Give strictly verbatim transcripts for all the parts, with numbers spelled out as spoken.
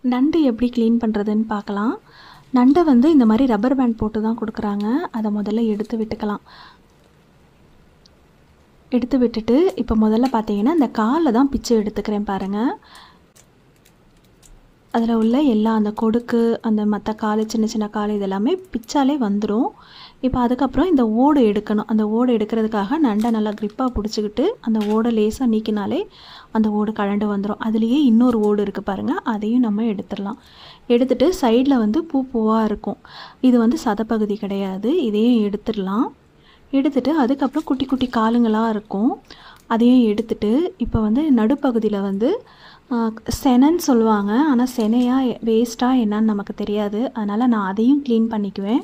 நண்டு எப்படி க்ளீன் பண்ணுறதுன்னு பார்க்கலாம். நண்டை வந்து இந்த மாதிரி ரப்பர் பேண்ட் போட்டு தான் கொடுக்குறாங்க. அதை முதல்ல எடுத்து விட்டுக்கலாம். எடுத்து விட்டுட்டு இப்போ முதல்ல பார்த்தீங்கன்னா இந்த காலை தான் பிச்சு எடுத்துக்கிறேன் பாருங்கள். அதில் உள்ள எல்லா அந்த கொடுக்கு அந்த மற்ற கால் சின்ன சின்ன கால் இதெல்லாமே பிச்சாலே வந்துடும். இப்போ அதுக்கப்புறம் இந்த ஓடு எடுக்கணும். அந்த ஓடு எடுக்கிறதுக்காக நண்டை நல்லா க்ரிப்பாக பிடிச்சிக்கிட்டு அந்த ஓடை லேசாக நீக்கினாலே அந்த ஓடு கழண்டு வந்துடும். அதுலேயே இன்னொரு ஓடு இருக்குது பாருங்கள், அதையும் நம்ம எடுத்துடலாம். எடுத்துகிட்டு சைடில் வந்து பூ பூவாக இருக்கும், இது வந்து சதைப்பகுதி கிடையாது, இதையும் எடுத்துடலாம். எடுத்துகிட்டு அதுக்கப்புறம் குட்டி குட்டி காலுங்களாக இருக்கும், அதையும் எடுத்துகிட்டு இப்போ வந்து நடுப்பகுதியில் வந்து செனைன்னு சொல்லுவாங்க, ஆனால் செனையா வேஸ்ட்டாக என்னன்னு நமக்கு தெரியாது, அதனால் நான் அதையும் க்ளீன் பண்ணிக்குவேன்.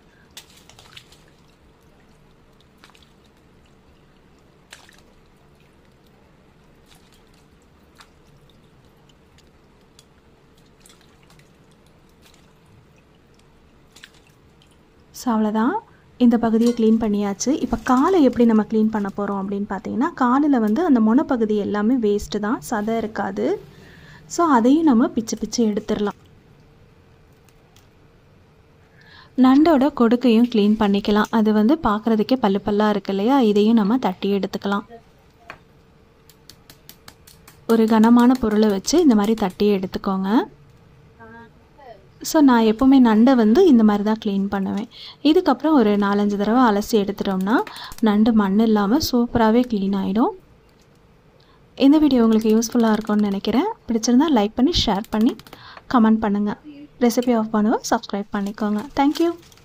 ஸோ அவ்வளோதான், இந்த பகுதியை க்ளீன் பண்ணியாச்சு. இப்போ காலை எப்படி நம்ம க்ளீன் பண்ண போகிறோம் அப்படின்னு பார்த்தீங்கன்னா, காலில் வந்து அந்த முனைப்பகுதி எல்லாமே வேஸ்ட்டு தான், சதை இருக்காது. ஸோ அதையும் நம்ம பிச்சு பிச்சு எடுத்துடலாம். நண்டோட கொடுக்கையும் க்ளீன் பண்ணிக்கலாம். அது வந்து பார்க்குறதுக்கே பல்லு பல்லாக இருக்கு இல்லையா, இதையும் நம்ம தட்டி எடுத்துக்கலாம். ஒரு கனமான பொருளை வச்சு இந்த மாதிரி தட்டி எடுத்துக்கோங்க. ஸோ நான் எப்போவுமே நண்டை வந்து இந்த மாதிரி தான் க்ளீன் பண்ணுவேன். இதுக்கப்புறம் ஒரு நாலஞ்சு தடவை அலசி எடுத்துட்டோம்னா நண்டு மண் இல்லாமல் சூப்பராகவே க்ளீன் ஆகிடும். இந்த வீடியோ உங்களுக்கு யூஸ்ஃபுல்லாக இருக்கும்னு நினைக்கிறேன். பிடிச்சிருந்தா லைக் பண்ணி ஷேர் பண்ணி கமெண்ட் பண்ணுங்கள். ரெசிபி ஆஃப் பண்ணுவோம், சப்ஸ்கிரைப் பண்ணிக்கோங்க. தேங்க்யூ.